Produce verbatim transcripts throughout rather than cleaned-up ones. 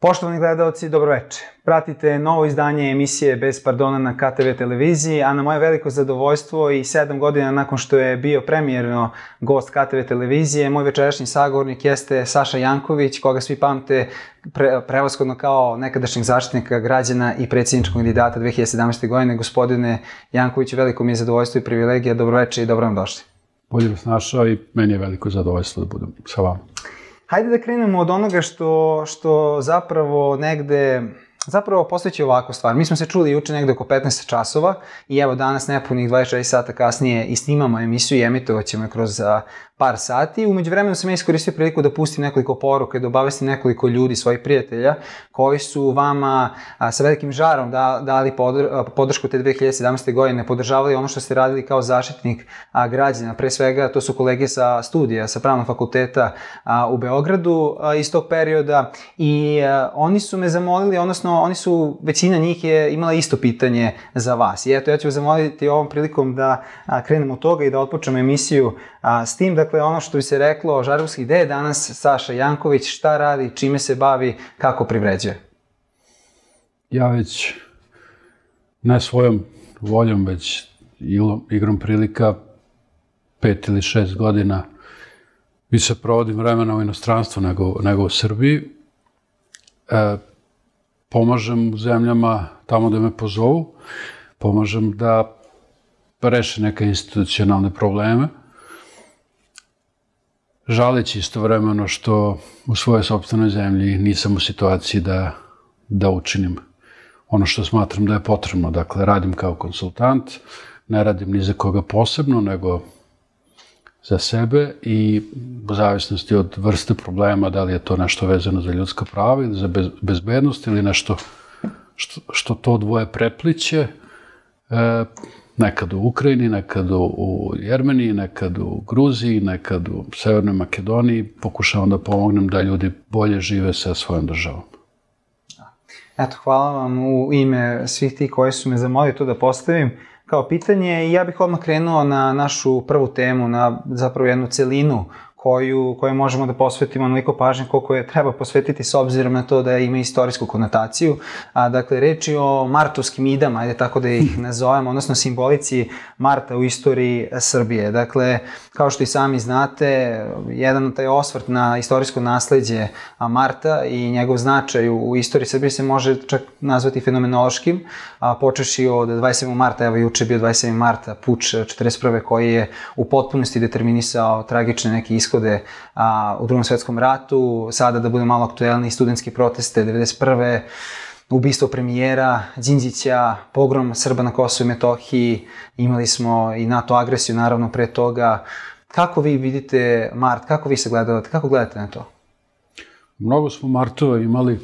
Poštovani gledalci, dobroveče. Pratite novo izdanje emisije Bez pardona na K T V televiziji, a na moje veliko zadovoljstvo i sedam godina nakon što je bio premijerno gost K T V televizije, moj večerašnji sagovornik jeste Saša Janković, koga svi pamte pre, prevashodno kao nekadašnjeg zaštitnika građana i predsjedničkog kandidata dve hiljade sedamnaeste. godine. Gospodine Jankoviću, veliko mi je zadovoljstvo i privilegija. Dobroveče i dobro nam došli. Bolje vas našao i meni je veliko zadovoljstvo da budem sa vama. Hajde da krenemo od onoga što, što zapravo negde, zapravo postojeći ovakvu stvar. Mi smo se čuli juče negde oko petnaest časova i evo danas nepunih dvadeset četiri sata kasnije i snimamo emisiju i emitovat ćemo je kroz par sati. Umeđu vremenu sam ja iskoristio priliku da pustim nekoliko poruka i da obavestim nekoliko ljudi, svojih prijatelja, koji su vama a, sa velikim žarom da, dali podr, a, podršku te dve hiljade sedamnaeste. godine, podržavali ono što ste radili kao zaštitnik a, građana. Pre svega, to su kolege sa studija, sa Pravnog fakulteta a, u Beogradu a, iz tog perioda i a, oni su me zamolili, odnosno oni su, većina njih je imala isto pitanje za vas. I eto, ja ću vas zamoliti ovom prilikom da a, krenemo od toga i da otpočnemo emisiju a, s tim. Dakle, ono što bi se reklo, Žargovski, gde je danas Saša Janković, šta radi, čime se bavi, kako privređuje? Ja već, ne svojom voljom, već igrom prilika, pet ili šest godina više provodim vremena u inostranstvu nego, nego u Srbiji. E, pomažem u zemljama tamo da me pozovu, pomažem da reše neke institucionalne probleme, žaleći istovremeno što u svojoj sopstvenoj zemlji nisam u situaciji da, da učinim ono što smatram da je potrebno. Dakle, radim kao konsultant, ne radim ni za koga posebno, nego za sebe i u zavisnosti od vrste problema, da li je to nešto vezano za ljudska prava ili za bez, bezbednost ili nešto što, što to dvoje prepliće, e, nekad u Ukrajini, nekad u Jermeniji, nekad u Gruziji, nekad u Severnoj Makedoniji. Pokušavam da pomognem da ljudi bolje žive sa svojom državom. Eto, hvala vam u ime svih ti koji su me zamolili to da postavim kao pitanje i ja bih odmah krenuo na našu prvu temu, na zapravo jednu celinu koju, koju možemo da posvetimo onoliko pažnje koliko je treba posvetiti s obzirom na to da ima istorijsku konotaciju. A, dakle, reč je o martovskim idama, ajde tako da ih nazovemo, odnosno simbolici Marta u istoriji Srbije. Dakle, kao što i sami znate, jedan taj osvrt na istorijsko nasleđe Marta i njegov značaj u istoriji Srbije se može čak nazvati fenomenološkim, a, počeši od dvadeset sedmog marta, evo juče je bio dvadeset sedmog marta, puč četrdeset prve koji je u potpunosti determinisao tragične neke ishode a, u Drugom svetskom ratu, sada da bude malo aktuelni, studentski proteste devedeset prve ubistvo premijera Đinđića, pogrom Srba na Kosovu i Metohiji, imali smo i NATO agresiju naravno pre toga. Kako vi vidite Mart, kako vi se gledate, kako gledate na to? Mnogo smo Martova imali,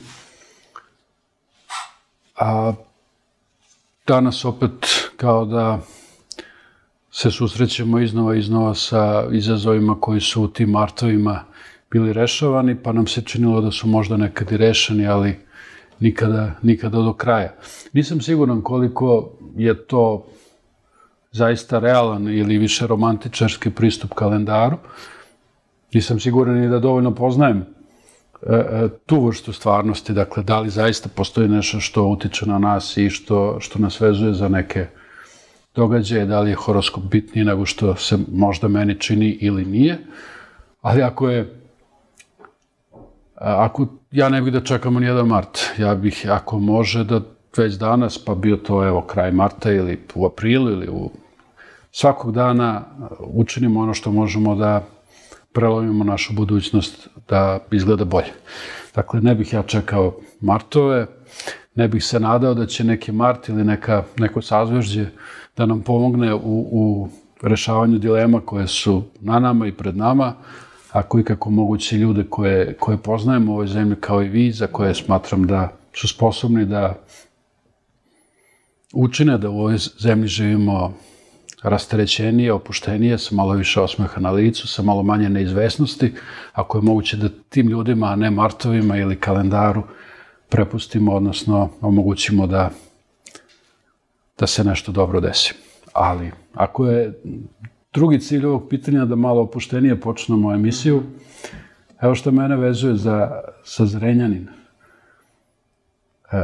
a danas opet kao da se susrećemo iznova i iznova sa izazovima koji su u tim martovima bili rešavani, pa nam se činilo da su možda nekad i rešeni, ali nikada, nikada do kraja. Nisam siguran koliko je to zaista realan ili više romantičarski pristup kalendaru. Nisam siguran i da dovoljno poznajem e, e, tu vrstu stvarnosti, dakle, da li zaista postoji nešto što utiče na nas i što, što nas vezuje za neke događaje, da li je horoskop bitniji nego što se možda meni čini ili nije, ali ako je, ako ja ne bih da čekamo nijedan mart, ja bih, ako može da već danas, pa bio to evo kraj marta ili u aprilu ili u svakog dana učinimo ono što možemo da prelomimo našu budućnost da izgleda bolje. Dakle, ne bih ja čekao martove, ne bih se nadao da će neki mart ili neka, neko sazvežđe da nam pomogne u, u rešavanju dilema koje su na nama i pred nama, ako i kako moguće ljude koje, koje poznajemo u ovoj zemlji kao i vi, za koje smatram da su sposobni da učine da u ovoj zemlji živimo rasterećenije, opuštenije, sa malo više osmeha na licu, sa malo manje neizvesnosti, ako je moguće da tim ljudima, a ne martovima ili kalendaru, prepustimo, odnosno omogućimo da, da se nešto dobro desi. Ali, ako je drugi cilj ovog pitanja da malo opuštenije počnemo emisiju, evo što mene vezuje za, za Zrenjanin. E,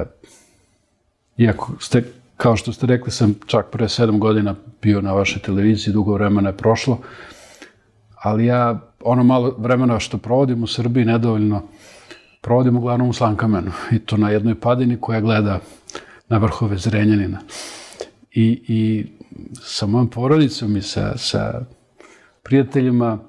iako ste, kao što ste rekli, sam čak pre sedam godina bio na vašoj televiziji, dugo vremena je prošlo, ali ja ono malo vremena što provodim u Srbiji nedovoljno provodim uglavnom u Slankamenu i to na jednoj padini koja gleda na vrhove Zrenjanina. I, i sa mojom porodicom i sa, sa prijateljima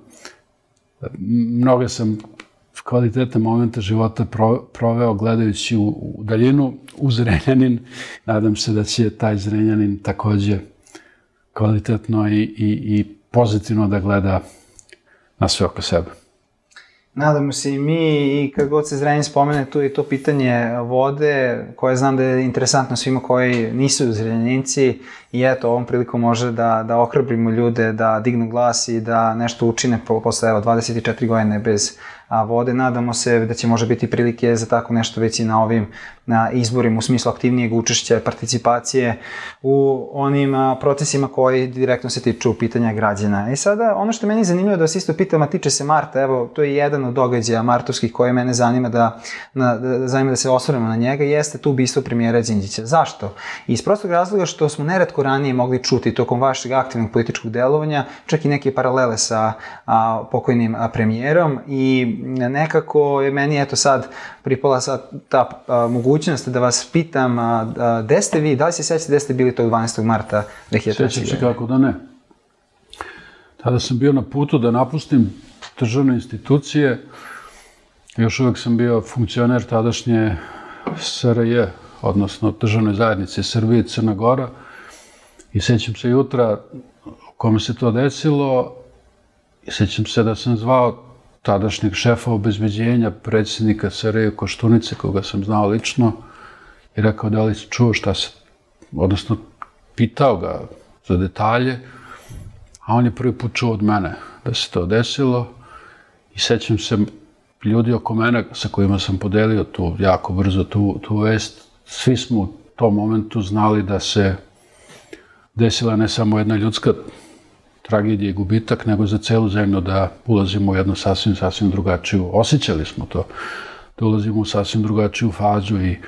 mnoge sam kvalitetne momente života pro, proveo gledajući u, u daljinu u Zrenjanin. Nadam se da će taj Zrenjanin takođe kvalitetno i, i, i pozitivno da gleda na sve oko sebe. Nadamo se i mi i kad god se Zrenjanin spomene tu i to pitanje vode, koje znam da je interesantno svima koji nisu Zrenjaninci i eto, ovom prilikom može da, da ohrabrimo ljude, da dignu glas i da nešto učine po, posle evo, dvadeset četiri godine bez a, vode. Nadamo se da će može biti prilike za tako nešto već i na ovim na izborima u smislu aktivnijeg učešća, participacije u onim a, procesima koji direktno se tiču pitanja građana. I sada, ono što meni je zanimljivo da vas isto pitam, a tiče se marta, evo, to je jedan od događaja martovskih koje mene zanima da, na, da, zanima da se osvrnemo na njega, jeste tu ubistvo premijera Đinđića. Zašto? Iz prostog razloga što smo neretko ranije mogli čuti tokom vašeg aktivnog političkog delovanja, čak i neke paralele sa a, pokojnim a, premijerom i nekako je meni eto sad pripala sad ta a, mogućnost da vas pitam a, a, gde ste vi, da li se sećate gde ste bili tog dvanaestog marta dve hiljade treće. Sećam se kako da ne. Tada sam bio na putu da napustim državne institucije, još uvek sam bio funkcioner tadašnje S R J, odnosno državne zajednice Srbije i Crna Gora, i sećam se jutra u kome se to desilo i sećam se da sam zvao tadašnjeg šefa obezbeđenja, predsjednika S R J Koštunice, koga sam znao lično, i rekao da li se čuo šta se, odnosno pitao ga za detalje, a on je prvi put čuo od mene da se to desilo i sećam se ljudi oko mene sa kojima sam podelio tu jako brzo tu, tu vest, svi smo u tom momentu znali da se desila ne samo jedna ljudska tragedija i gubitak, nego za celu zemlju da ulazimo u jednu sasvim, sasvim drugačiju, osjećali smo to, da ulazimo u sasvim drugačiju fazu i e,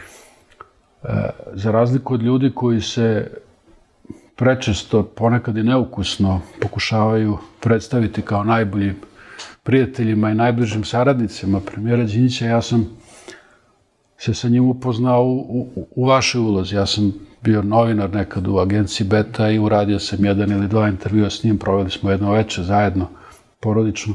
za razliku od ljudi koji se prečesto, ponekad i neukusno pokušavaju predstaviti kao najbolji prijateljima i najbližim saradnicima premijera Đinđića, ja sam se sa njim upoznao u, u, u vašoj ulozi. Ja sam bio novinar nekad u agenciji Beta i uradio sam jedan ili dva intervjua s njim, proveli smo jedno veče zajedno, porodično.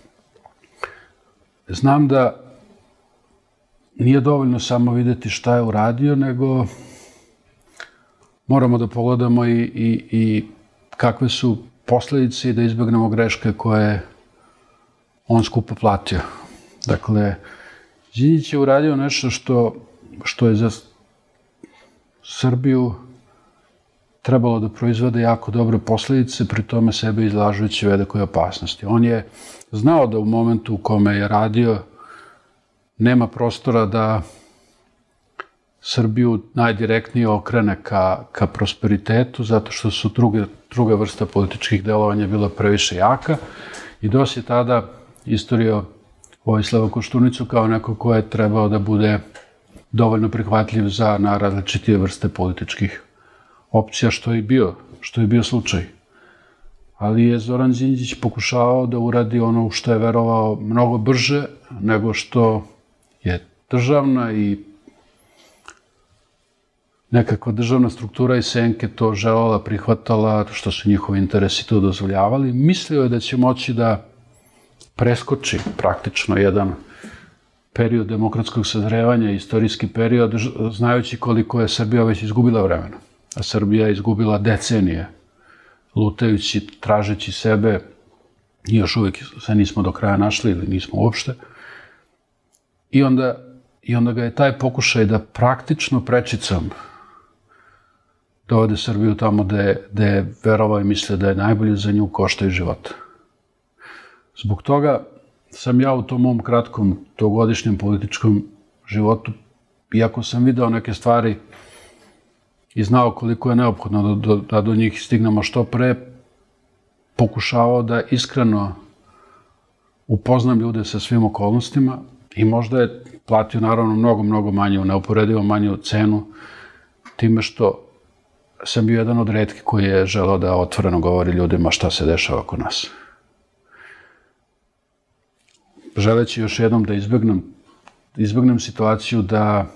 Znam da nije dovoljno samo videti šta je uradio, nego moramo da pogledamo i, i, i kakve su posledice i da izbegnemo greške koje on skupo platio. Dakle, Đinđić je uradio nešto što, što je za Srbiju trebalo da proizvode jako dobre posledice, pri tome sebe izlažujući velikoj opasnosti. On je znao da u momentu u kome je radio nema prostora da Srbiju najdirektnije okrene ka, ka prosperitetu, zato što su druge, druga vrsta političkih delovanja bila previše jaka i D O S je tada istorio Vojislava Koštunicu kao neko ko je trebao da bude dovoljno prihvatljiv za na različitije vrste političkih opcija, što je bio, što je bio slučaj. Ali je Zoran Đinđić pokušavao da uradi ono u što je verovao mnogo brže nego što je državna i nekakva državna struktura i senke to želela, prihvatala, što su njihovi interesi to dozvoljavali. Mislio je da će moći da preskoči praktično jedan period demokratskog sazrevanja, istorijski period, znajući koliko je Srbija već izgubila vremena. A Srbija je izgubila decenije, lutajući, tražeći sebe, i još uvijek se nismo do kraja našli ili nismo uopšte. I onda, i onda ga je taj pokušaj da praktično prečicom dovede Srbiju tamo gde, gde je verovao i mislio da je najbolje za nju, košta i života. Zbog toga sam ja u tom mom kratkom dvogodišnjem političkom životu, iako sam video neke stvari i znao koliko je neophodno da do, da do njih stignemo što pre, pokušavao da iskreno upoznam ljude sa svim okolnostima I možda je platio naravno mnogo, mnogo manju, neuporedivo manju cenu time što sam bio jedan od retkih koji je želeo da otvoreno govori ljudima šta se dešava oko nas. Želeći još jednom da izbjegnem, izbjegnem situaciju da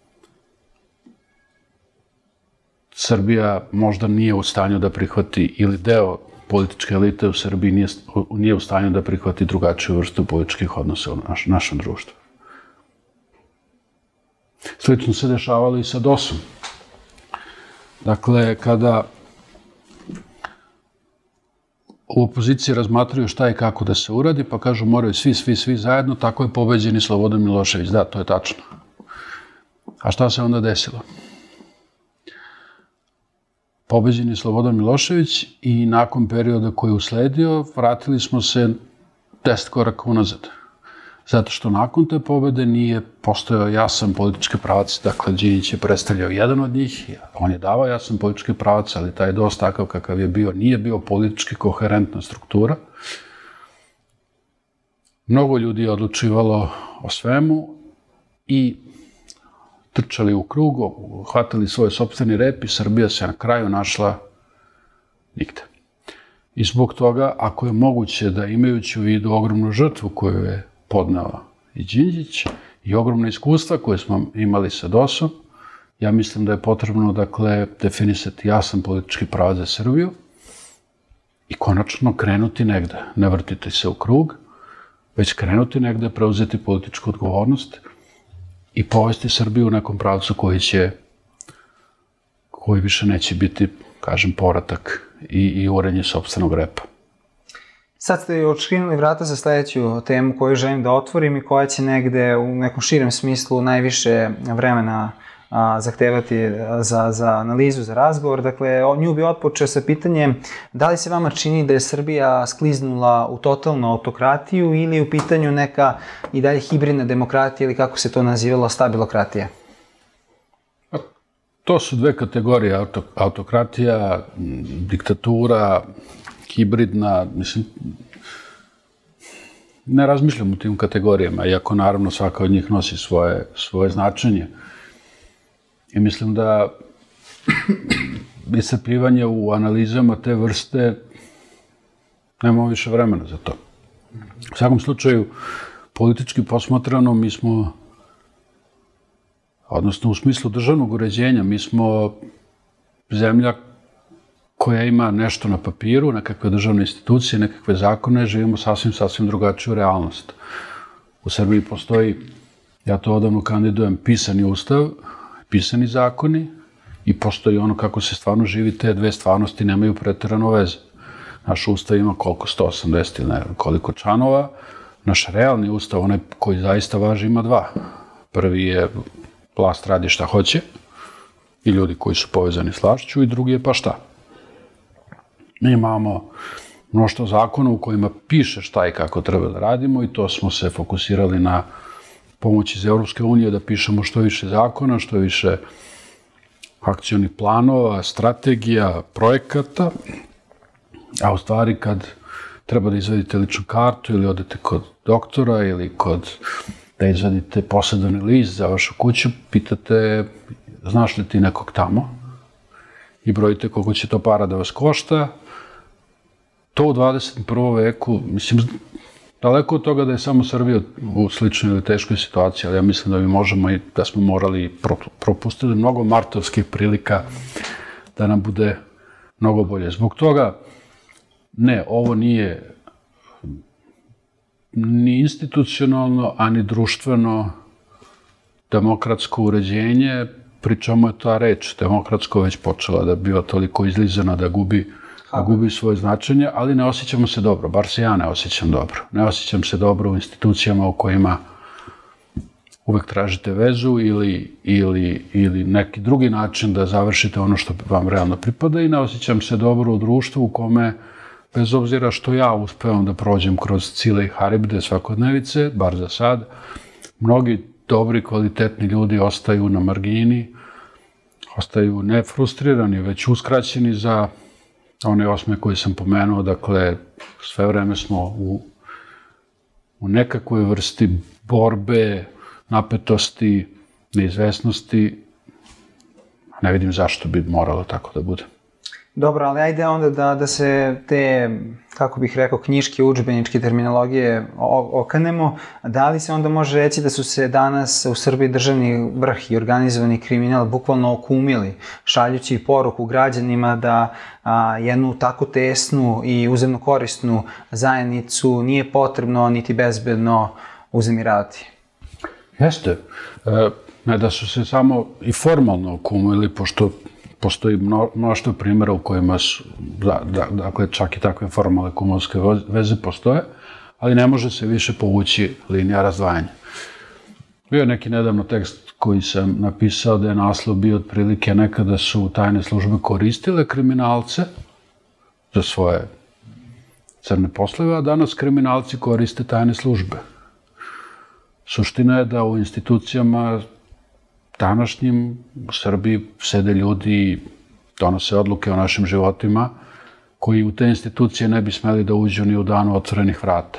Srbija možda nije u stanju da prihvati, ili deo političke elite u Srbiji nije, nije u stanju da prihvati drugačiju vrstu političkih odnosa u naš, našem društvu. Slično se dešavalo i sa dosom. Dakle, kada u opoziciji razmatraju šta i kako da se uradi, pa kažu moraju svi, svi, svi zajedno, tako je pobeđen i Slobodan Milošević. Da, to je tačno. A šta se onda desilo? Pobeđen je Slobodan Milošević i nakon perioda koji je usledio, vratili smo se deset koraka unazad. Zato što nakon te pobede nije postojao jasan politički pravac, dakle Đinđić je predstavljao jedan od njih, on je davao jasan politički pravac, ali taj dos takav kakav je bio, nije bio politički koherentna struktura. Mnogo ljudi je odlučivalo o svemu i trčali u krug, hvatali svoj sopstveni rep i Srbija se na kraju našla nigde. I zbog toga, ako je moguće da imajući u vidu ogromnu žrtvu koju je podneo i Đinđić i ogromne iskustva koje smo imali sa dosom, ja mislim da je potrebno, dakle, definisati jasan politički pravac za Srbiju i konačno krenuti negde. Ne vrtiti se u krug, već krenuti negde, preuzeti političku odgovornost i povesti Srbiju u nekom pravcu koji će, koji više neće biti, kažem, povratak i, i urenje sopstvenog repa. Sad ste odškrinuli vrata za sledeću temu koju želim da otvorim i koja će negde u nekom širem smislu najviše vremena a, zahtevati za, za analizu, za razgovor. Dakle, nju bi otpočeo sa pitanjem da li se vama čini da je Srbija skliznula u totalnu autokratiju ili u pitanju neka i dalje hibridna demokratija ili kako se to nazivalo, stabilokratija? To su dve kategorije, auto, autokratija, diktatura, hibridna, mislim, ne razmišljam u tim kategorijama, iako naravno svaka od njih nosi svoje, svoje značenje. I mislim da iscrpljivanje u analizama te vrste nemamo više vremena za to. U svakom slučaju, politički posmatrano, mi smo, odnosno u smislu državnog uređenja, mi smo zemlja koja ima nešto na papiru, nekakve državne institucije, nekakve zakone, živimo sasvim, sasvim drugačiju realnost. U Srbiji postoji, ja to odavno kandidujem, pisani ustav, pisani zakoni i postoji ono kako se stvarno živi, te dve stvarnosti nemaju preterano veze. Naš ustav ima koliko, sto osamdeset ili ne znam koliko članova, naš realni ustav, onaj koji zaista važi, ima dva. Prvi je vlast radi šta hoće i ljudi koji su povezani s vlašću i drugi je pa šta. Mi imamo mnoštvo zakona u kojima piše šta i kako treba da radimo i to smo se fokusirali na pomoć iz Evropske unije da pišemo što više zakona, što više akcionih planova, strategija, projekata, a u stvari kad treba da izvadite ličnu kartu ili odete kod doktora ili kod da izvadite posebni list za vašu kuću, pitate znaš li ti nekog tamo i brojite koliko će to para da vas košta. To u dvadeset prvom veku, mislim, daleko od toga da je samo Srbija u sličnoj ili teškoj situaciji, ali ja mislim da mi možemo i da smo morali propustili mnogo martovskih prilika da nam bude mnogo bolje. Zbog toga, ne, ovo nije ni institucionalno, a ni društveno demokratsko uređenje, pri čemu je ta reč demokratsko već počela da biva toliko izlizana da gubi da gubi svoje značenje, ali ne osjećamo se dobro, bar se ja ne osjećam dobro. Ne osjećam se dobro u institucijama u kojima uvek tražite vezu ili, ili, ili neki drugi način da završite ono što vam realno pripada i ne osjećam se dobro u društvu u kome, bez obzira što ja uspevam da prođem kroz Cile i Haribde svakodnevice, bar za sad, mnogi dobri, kvalitetni ljudi ostaju na margini, ostaju ne frustrirani, već uskraćeni za one osme koje sam pomenuo, dakle, sve vreme smo u, u nekakvoj vrsti borbe, napetosti, neizvesnosti, ne vidim zašto bi moralo tako da bude. Dobro, ali ajde onda da, da se te, kako bih rekao, knjiške, udžbeničke terminologije okanemo. Da li se onda može reći da su se danas u Srbiji državni vrh i organizovani kriminal bukvalno okumili, šaljući poruku građanima da a, jednu tako tesnu i uzemno korisnu zajednicu nije potrebno niti bezbedno uznemiravati? Jeste. E, ne da su se samo i formalno okumili, pošto postoji mnoštvo primjera u kojima su, da, da, dakle, čak i takve formalne kumovske veze postoje, ali ne može se više povući linija razdvajanja. Bio je neki nedavno tekst koji sam napisao da je naslov bio otprilike nekada su tajne službe koristile kriminalce za svoje crne poslove, a danas kriminalci koriste tajne službe. Suština je da u institucijama današnjim u Srbiji sede ljudi i donose odluke o našim životima koji u te institucije ne bi smeli da uđu ni u danu otvorenih vrata.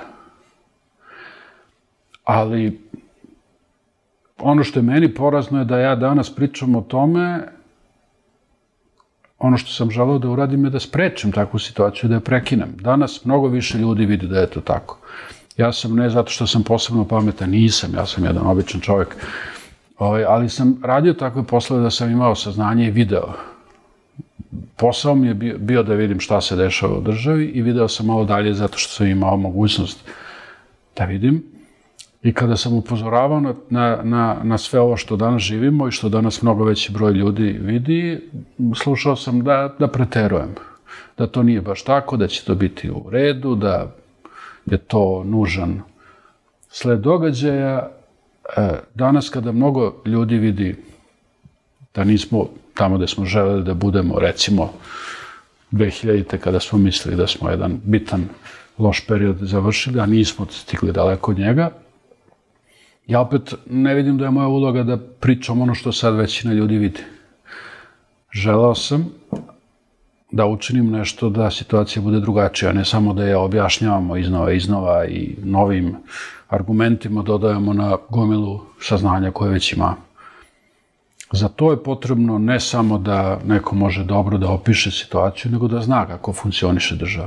Ali ono što je meni porazno je da ja danas pričam o tome, ono što sam želeo da uradim je da sprečim takvu situaciju, da je prekinem. Danas mnogo više ljudi vidi da je to tako. Ja sam, ne zato što sam posebno pametan, nisam, ja sam jedan običan čovjek, ali sam radio takve poslove da sam imao saznanje i video. Posao mi je bio da vidim šta se dešava u državi i video sam malo dalje zato što sam imao mogućnost da vidim. I kada sam upozoravao na, na, na sve ovo što danas živimo i što danas mnogo veći broj ljudi vidi, slušao sam da, da preterujem. Da to nije baš tako, da će to biti u redu, da je to nužan sled događaja. Danas kada mnogo ljudi vidi da nismo tamo gde smo želeli da budemo, recimo dve hiljadite kada smo mislili da smo jedan bitan loš period završili, a nismo stigli daleko od njega, ja opet ne vidim da je moja uloga da pričam ono što sad većina ljudi vidi. Želeo sam da učinim nešto da situacija bude drugačija, ne samo da je objašnjavamo iznova i iznova i novim argumentima dodajemo na gomilu saznanja koje već ima. Za to je potrebno ne samo da neko može dobro da opiše situaciju, nego da zna kako funkcioniše država.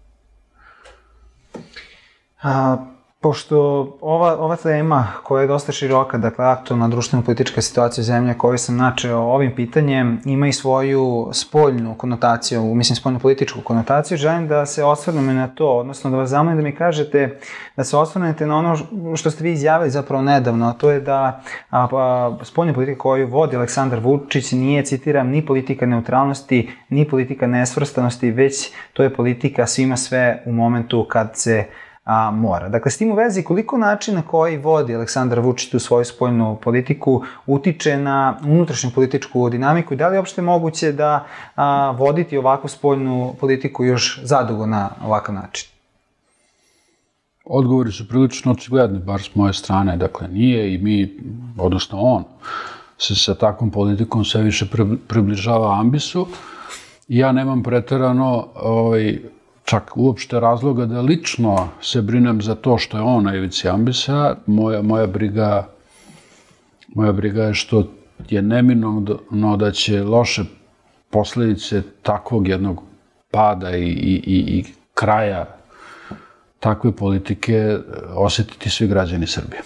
A, pošto ova, ova tema koja je dosta široka, dakle aktualna društveno-politička situacija zemlje koju sam načeo ovim pitanjem, ima i svoju spoljnu konotaciju, mislim spoljno-političku konotaciju, želim da se osvrnemo na to, odnosno da vas zamolim da mi kažete, da se osvrnete na ono što ste vi izjavili zapravo nedavno, a to je da a, a, spoljna politika koju vodi Aleksandar Vučić nije, citiram, ni politika neutralnosti, ni politika nesvrstanosti, već to je politika svima sve u momentu kad se a, mora. Dakle, s tim u vezi, koliko načina koji vodi Aleksandar Vučić tu svoju spoljnu politiku utiče na unutrašnju političku dinamiku i da li je uopšte moguće da a, voditi ovakvu spoljnu politiku još zadugo na ovakav način? Odgovori su prilično očigledni, bar s moje strane. Dakle, nije i mi, odnosno on, se sa takvom politikom sve više približava ambisu. Ja nemam preterano ovaj, čak uopšte razloga da lično se brinem za to što je on na ivici ambisa. Moja, moja briga, moja briga je što je neminovno da će loše posledice takvog jednog pada i, i, i, i kraja takve politike osjetiti svi građani Srbije.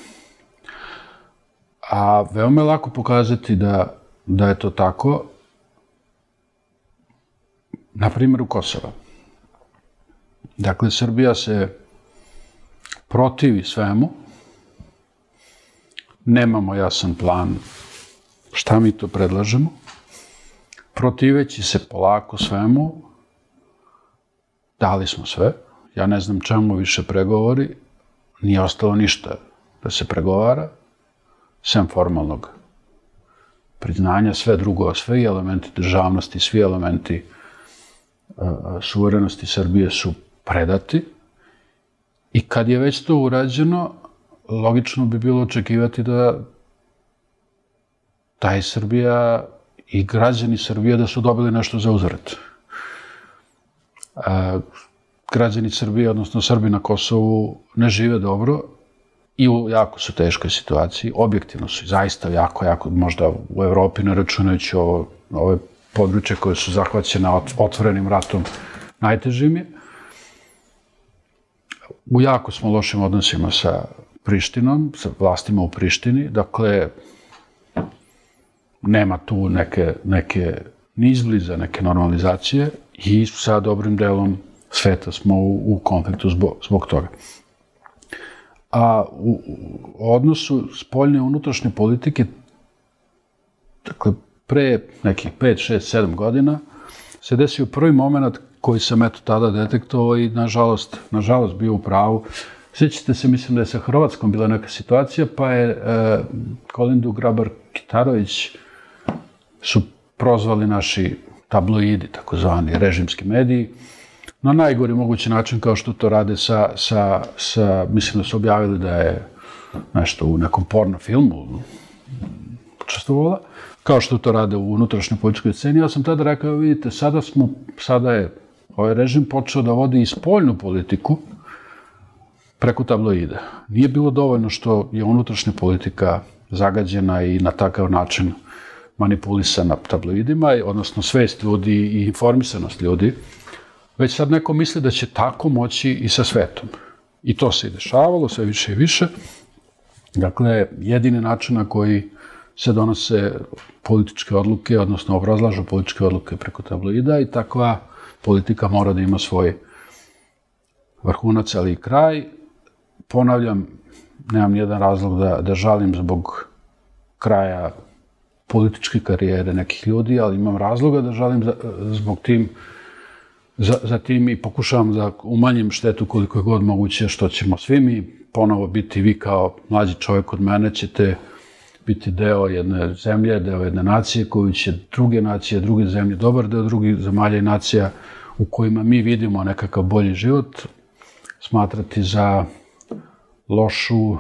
A veoma je lako pokazati da, da je to tako, na primjeru Kosova. Dakle, Srbija se protivi svemu, nemamo jasan plan šta mi to predlažemo, protiveći se polako svemu, dali smo sve, ja ne znam čemu više pregovori, nije ostalo ništa da se pregovara, sem formalnog priznanja, sve drugo, sve elementi državnosti, svi elementi uh, suverenosti Srbije su predati i kad je već to urađeno, logično bi bilo očekivati da taj Srbija i građani Srbije da su dobili nešto za uzvrat. Uh, građani Srbije, odnosno Srbi na Kosovu, ne žive dobro i u jako su teškoj situaciji, objektivno su zaista jako, jako, možda u Evropi, ne računajući ovo, ove područje koje su zahvaćene otvorenim ratom, najtežim je. U jako smo lošim odnosima sa Prištinom, sa vlastima u Prištini, dakle, nema tu neke, neke ni izbliza, neke normalizacije i sa dobrim delom sveta smo u, u konfliktu zbog, zbog toga. A u, u odnosu spoljne i unutrašnje politike, dakle, pre nekih pet, šest, sedam godina, se desio prvi moment koji sam eto tada detektovao i nažalost, nažalost bio u pravu. Sjećate se, mislim da je sa Hrvatskom bila neka situacija, pa je e, Kolindu Grabar-Kitarović su prozvali naši tabloidi, takozvani režimski mediji, na najgori mogući način, kao što to rade sa, sa, sa, mislim da su objavili da je nešto u nekom porno filmu učestvovala, kao što to rade u unutrašnjoj političkoj sceni. Ja sam tada rekao, vidite, sada smo, sada je ovaj režim počeo da vodi i spoljnu politiku preko tabloida. Nije bilo dovoljno što je unutrašnja politika zagađena i na takav način manipulisana tabloidima, odnosno svest ljudi i informisanost ljudi, već sad neko misli da će tako moći i sa svetom. I to se i dešavalo, sve više i više. Dakle, jedini način na koji se donose političke odluke, odnosno obrazlažu političke odluke preko tabloida i takva politika mora da ima svoj vrhunac, ali i kraj. Ponavljam, nemam nijedan razlog da, da žalim zbog kraja političke karijere nekih ljudi, ali imam razloga da žalim za, zbog tim, za, za tim i pokušavam da umanjim štetu koliko je god moguće, što ćemo svi mi ponovo biti, vi kao mlađi čovjek od mene ćete biti deo jedne zemlje, deo jedne nacije koju će druge nacije, druge zemlje, dobar deo drugih zemalja i nacija u kojima mi vidimo nekakav bolji život, smatrati za lošu,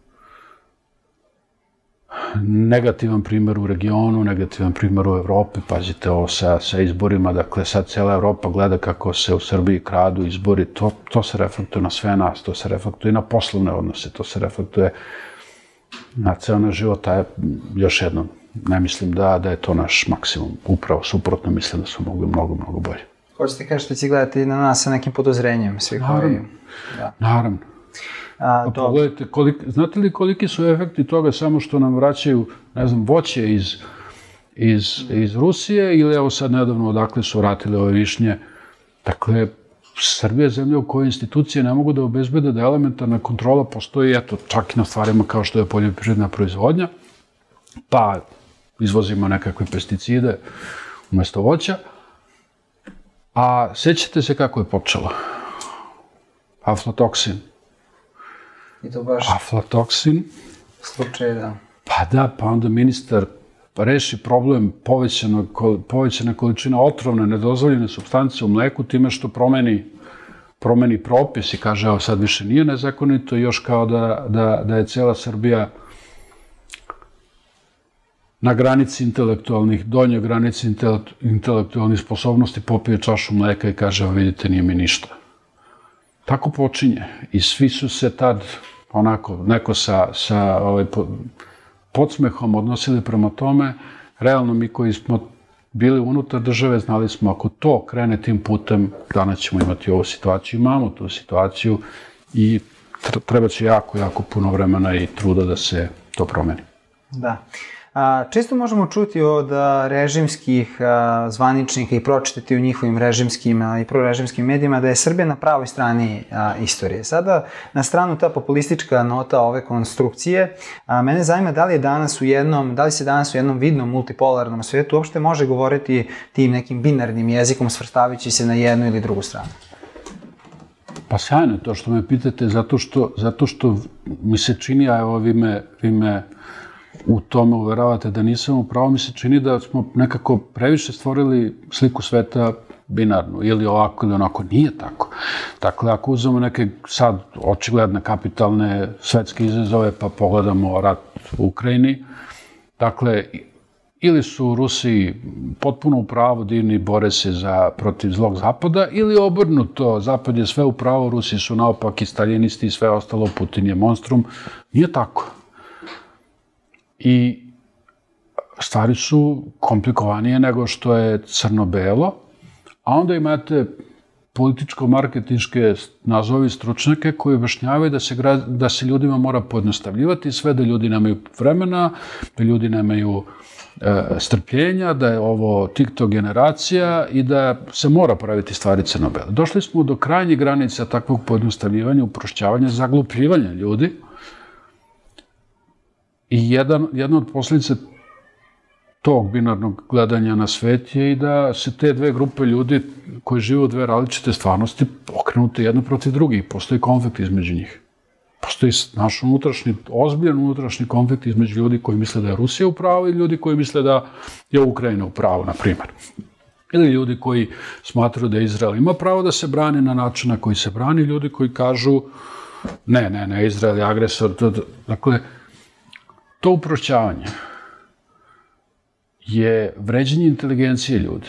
negativan primjer u regionu, negativan primjer u Evropi. Pazite ovo sa, sa izborima, dakle sad cijela Evropa gleda kako se u Srbiji kradu izbori, to, to se reflektuje na sve nas, to se reflektuje i na poslovne odnose, to se reflektuje na ceo naš život, a još jednom, ne mislim da, da je to naš maksimum, upravo suprotno, mislim da su mogli mnogo, mnogo bolje. Hoćete kažete da će gledati na nas sa nekim podozrenjem, svi koji... Naravno, da. Naravno. A, pa pogledajte, kolik, znate li koliki su efekti toga samo što nam vraćaju, ne znam, voće iz, iz, iz Rusije ili evo sad nedavno odakle su vratili ove višnje. Dakle, Srbija je zemlja u kojoj institucije ne mogu da obezbede da elementarna kontrola postoji, eto, čak i na stvarima kao što je poljoprivredna proizvodnja, pa izvozimo nekakve pesticide umjesto voća. A sjećate se kako je počelo? Aflatoksin. I to baš... Aflatoksin. Slučaj, da. Pa da, pa onda ministar reši problem povećane količine otrovne, nedozvoljene supstance u mleku time što promeni, promeni propis i kaže, evo sad više nije nezakonito, još kao da, da, da je cijela Srbija na granici intelektualnih, donjoj granici intelektualnih sposobnosti, popije čašu mleka i kaže, evo vidite, nije mi ništa. Tako počinje. I svi su se tad, onako, neko sa, sa ovaj, podsmehom odnosili prema tome. Realno, mi koji smo bili unutar države, znali smo, ako to krene tim putem, danas ćemo imati ovu situaciju. Imamo tu situaciju i treba će jako, jako puno vremena i truda da se to promeni. Da. A, često možemo čuti od režimskih a, zvaničnika i pročitati u njihovim režimskim a, i prorežimskim medijima da je Srbija na pravoj strani a, istorije. Sada, na stranu ta populistička nota ove konstrukcije, a, mene zanima da li je danas u jednom, da li se danas u jednom vidnom multipolarnom svijetu uopšte može govoriti tim nekim binarnim jezikom, svrstavajući se na jednu ili drugu stranu? Pa sjajno je to što me pitate, zato što, zato što mi se čini, a evo vi me, vi me u tome uveravate da nisam upravo, mi se čini da smo nekako previše stvorili sliku sveta binarnu, ili ovako ili onako. Nije tako. Dakle, ako uzmemo neke sad očigledne kapitalne svetske izazove, pa pogledamo rat u Ukrajini, dakle, ili su Rusi potpuno u pravu, divni, bore se za, protiv zlog Zapada, ili obrnuto, Zapad je sve u pravu, Rusi su naopak i staljinisti i sve ostalo, Putin je monstrum. Nije tako. I stvari su komplikovanije nego što je crno-belo, a onda imate političko-marketinške nazovi stručnjake koji objašnjavaju da se, da se ljudima mora pojednostavljivati sve, da ljudi nemaju vremena, da ljudi nemaju e, strpljenja, da je ovo TikTok generacija i da se mora praviti stvari crno-bele. Došli smo do krajnjih granica takvog pojednostavljivanja, uprošćavanja, zaglupljivanja ljudi i jedan, jedna od posljedica tog binarnog gledanja na svet je i da se te dve grupe ljudi koji žive u dve različite stvarnosti okrenute jedna protiv drugih. Postoji konflikt između njih. Postoji naš unutrašnji, ozbiljan unutrašnji konflikt između ljudi koji misle da je Rusija u pravu i ljudi koji misle da je Ukrajina u pravu, na primjer. Ili ljudi koji smatraju da Izrael ima pravo da se brani na način na koji se brani, ljudi koji kažu ne, ne, ne, Izrael je agresor. Dakle, to uprošćavanje je vređenje inteligencije ljudi.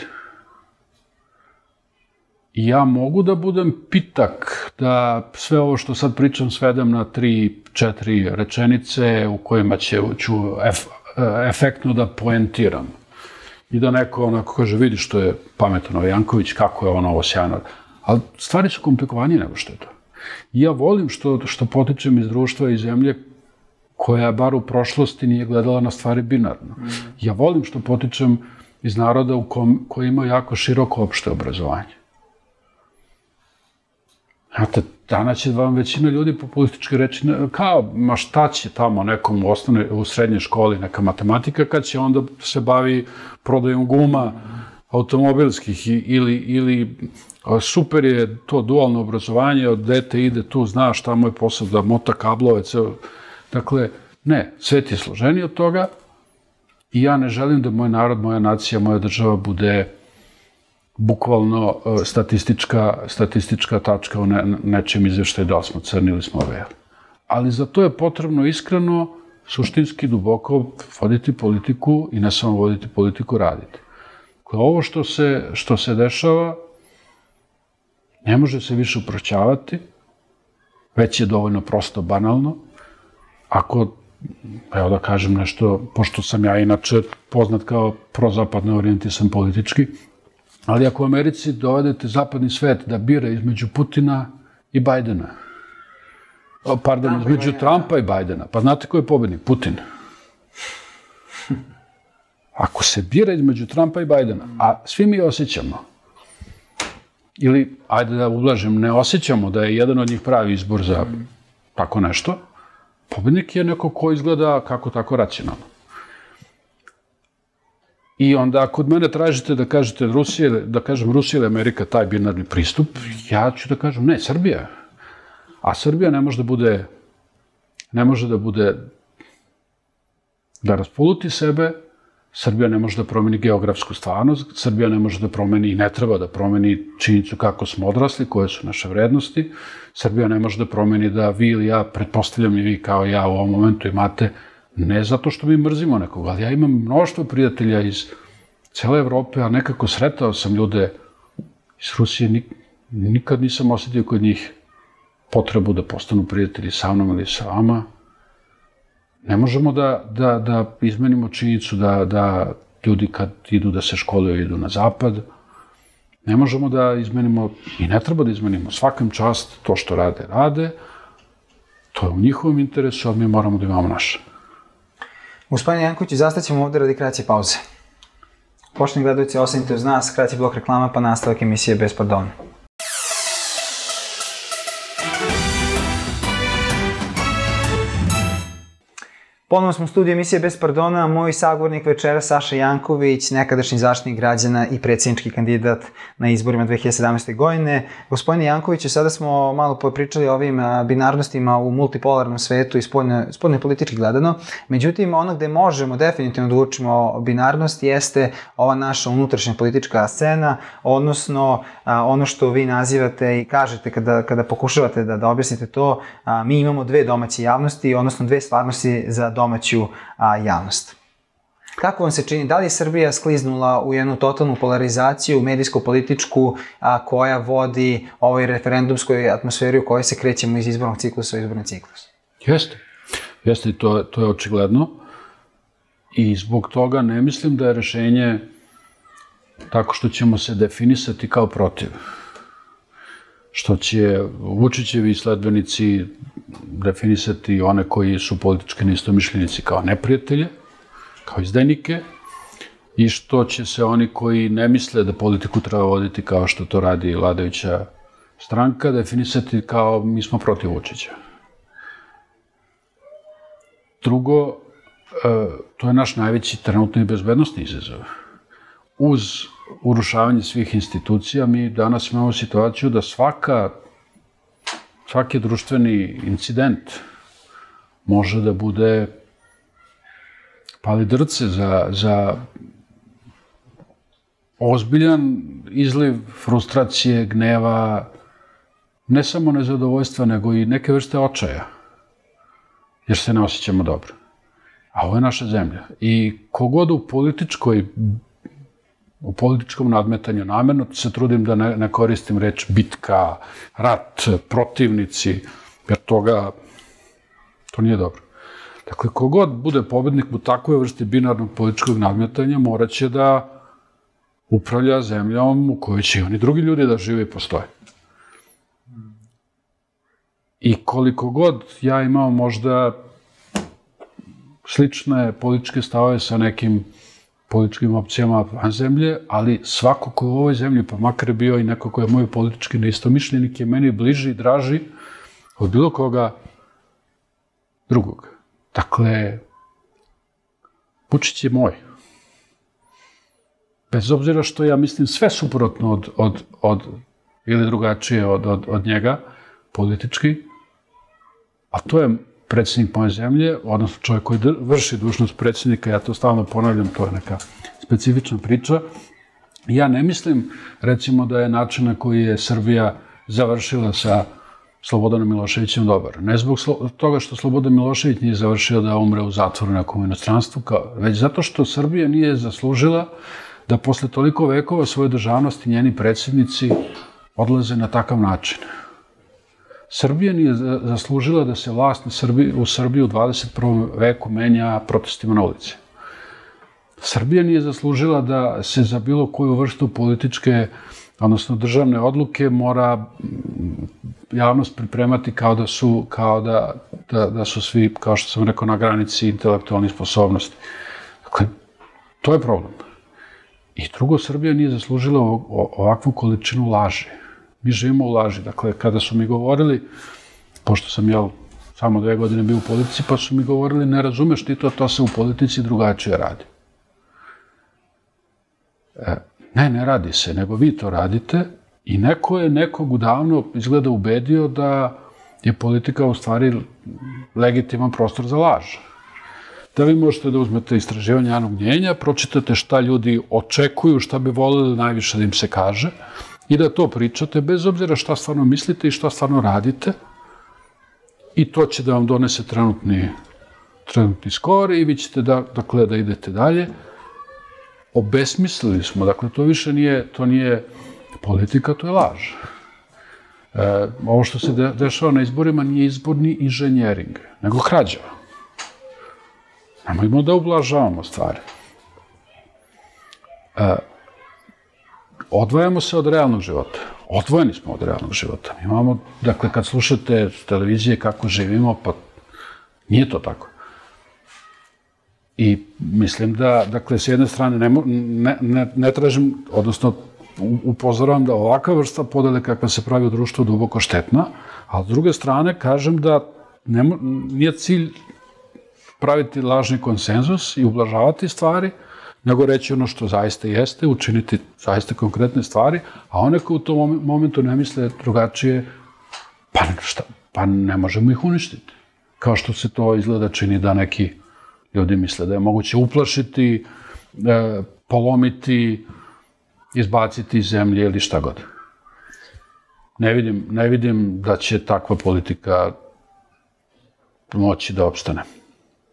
I ja mogu da budem pitak da sve ovo što sad pričam svedem na tri, četiri rečenice u kojima će, ću ef, efektno da poentiram. I da neko onako kaže, vidi što je pametan ovaj Janković, kako je ono ovo sjajno. Ali stvari su komplikovanije nego što je to. I ja volim što, što potičem iz društva i zemlje koja bar u prošlosti nije gledala na stvari binarno. Ja volim što potičem iz naroda u kom, koji ima jako široko opšte obrazovanje. Znate, danas će vam većina ljudi populistički reći, kao, ma šta će tamo nekom u, osnovne, u srednjoj školi, neka matematika, kad će onda se bavi prodajom guma automobilskih ili, ili super je to dualno obrazovanje, od dete ide tu, zna šta mu je posao da mota kablove, ceo. Dakle, ne, svet je složeniji od toga i ja ne želim da moj narod, moja nacija, moja država bude bukvalno statistička, statistička tačka u ne, nečem izveštaju da li smo crni ili smo beli. Ali za to je potrebno iskreno, suštinski, duboko voditi politiku i ne samo voditi politiku, raditi. Dakle, ovo što se, što se dešava ne može se više uprošćavati, već je dovoljno prosto banalno. Ako, evo da kažem nešto, pošto sam ja inače poznat kao prozapadno orijentisan politički, ali ako u Americi dovedete zapadni svet da bira između Putina i Bajdena, pardon, između Trumpa i Bajdena, pa znate ko je pobednik? Putin. Ako se bira između Trumpa i Bajdena, a svi mi osjećamo, ili, ajde da ublažim, ne osjećamo da je jedan od njih pravi izbor za tako nešto, pobednik je neko ko izgleda kako tako racionalno. I onda ako od mene tražite da kažete Rusija, da kažem Rusija ili Amerika, taj binarni pristup, ja ću da kažem ne, Srbija. A Srbija ne može da bude, ne može da bude, da raspoluti sebe, Srbija ne može da promeni geografsku stvarnost, Srbija ne može da promeni i ne treba da promeni činjenicu kako smo odrasli, koje su naše vrednosti, Srbija ne može da promeni da vi ili ja, pretpostavljam i vi kao ja u ovom momentu imate, ne zato što mi mrzimo nekoga, ali ja imam mnoštvo prijatelja iz cele Evrope, a nekako sretao sam ljude iz Rusije, nikad nisam osjetio kod njih potrebu da postanu prijatelji sa mnom ili sa vama. Ne možemo da, da, da izmenimo činjenicu da, da ljudi kad idu da se školuju idu na zapad. Ne možemo da izmenimo, i ne treba da izmenimo, svakom čast to što rade, rade. To je u njihovom interesu, a mi moramo da imamo naše. Gospodine Jankoviću, zastaćemo ovde radi kraće pauze. Poštovani gledalci, ostanite uz nas, kraći blok reklama pa nastavak emisije Bez pardona. Ponovno smo u studiju emisije Bez pardona, moj sagovornik večera Saša Janković, nekadašnji Zaštitnik građana i predsjednički kandidat na izborima dve hiljade sedamnaeste. godine. Gospodine Jankoviću, sada smo malo popričali o ovim binarnostima u multipolarnom svetu i spoljno, spoljno politički gledano. Međutim, ono gde možemo definitivno da učimo o binarnosti jeste ova naša unutrašnja politička scena, odnosno a, ono što vi nazivate i kažete kada, kada pokušavate da, da objasnite to, a, mi imamo dve domaće javnosti, odnosno dve stvarnosti za domaću a, javnost. Kako vam se čini, da li je Srbija skliznula u jednu totalnu polarizaciju medijsko-političku a, koja vodi ovoj referendumskoj atmosferi u kojoj se krećemo iz izbornog ciklusa u izborni ciklus? Jeste. Jeste i to, to je očigledno. I zbog toga ne mislim da je rešenje tako što ćemo se definisati kao protiv. Što će Vučićevi sledbenici definisati one koji su politički neistomišljenici kao neprijatelje, kao izdajnike, i što će se oni koji ne misle da politiku treba voditi kao što to radi vladajuća stranka definisati kao mi smo protiv Vučića. Drugo, to je naš najveći trenutni bezbednosni izazov. Uz urušavanje svih institucija, mi danas imamo situaciju da svaka, svaki društveni incident može da bude pali drce za, za ozbiljan izliv frustracije, gneva, ne samo nezadovoljstva, nego i neke vrste očaja, jer se ne osjećamo dobro. A ovo je naša zemlja. I kogod u političkoj, u političkom nadmetanju, namerno se trudim da ne, ne koristim reč bitka, rat, protivnici, jer toga, to nije dobro. Dakle, kogod bude pobednik u takvoj vrsti binarnog političkog nadmetanja, morat će da upravlja zemljom u kojoj će i oni drugi ljudi da žive i postoje. I koliko god ja imao možda slične političke stavove sa nekim političkim opcijama van zemlje, ali svako ko je u ovoj zemlji, pa makar je bio i neko ko je moj politički neistomišljenik, je meni bliži i draži od bilo koga drugog. Dakle, Vučić je moj. Bez obzira što ja mislim sve suprotno od, od, od ili drugačije od, od, od njega, politički, a to je predsjednik moje zemlje, odnosno čovjek koji vrši dužnost predsjednika, ja to stalno ponavljam, to je neka specifična priča. Ja ne mislim, recimo, da je način na koji je Srbija završila sa Slobodanom Miloševićem dobar. Ne zbog toga što Slobodan Milošević nije završio da umre u zatvoru nekom inostranstvu, već zato što Srbija nije zaslužila da posle toliko vekova svoje državnosti njeni predsjednici odlaze na takav način. Srbija nije zaslužila da se vlast u Srbiji u dvadeset prvom veku menja protestima na ulici. Srbija nije zaslužila da se za bilo koju vrstu političke, odnosno državne odluke, mora javnost pripremati kao da su, kao da, da, da su svi, kao što sam rekao, na granici intelektualnih sposobnosti. Dakle, to je problem. I drugo, Srbija nije zaslužila ovakvu količinu laži. Mi živimo u laži. Dakle, kada su mi govorili, pošto sam ja samo dve godine bio u politici, pa su mi govorili, ne razumeš ti to, to se u politici drugačije radi. E, ne, ne radi se, nego vi to radite i neko je nekog davno izgleda ubedio da je politika u stvari legitiman prostor za laž. Da vi možete da uzmete istraživanje javnog mnjenja, pročitate šta ljudi očekuju, šta bi voleli najviše da im se kaže, i da to pričate, bez obzira šta stvarno mislite i šta stvarno radite, i to će da vam donese trenutni, trenutni skor i vi ćete da, dakle, da idete dalje. Obesmislili smo, dakle, to više nije, to nije politika, to je laž. E, ovo što se de, dešava na izborima nije izborni inženjering, nego krađa. Nemojmo da ublažavamo stvari. E, Odvajamo se od realnog života. Odvojeni smo od realnog života. Imamo, dakle, kad slušate s televizije kako živimo, pa nije to tako. I mislim da, dakle, s jedne strane ne, ne, ne, ne tražim, odnosno upozoravam da ovakva vrsta podele kakva se pravi u društvu duboko štetna, a s druge strane kažem da ne, nije cilj praviti lažni konsenzus i ublažavati stvari, nego reći ono što zaista jeste, učiniti zaista konkretne stvari, a one koji u tom momentu ne misle drugačije, pa, šta, pa ne možemo ih uništiti. Kao što se to izgleda čini da neki ljudi misle da je moguće uplašiti, e, polomiti, izbaciti iz zemlje ili šta god. Ne vidim, ne vidim da će takva politika moći da opstane.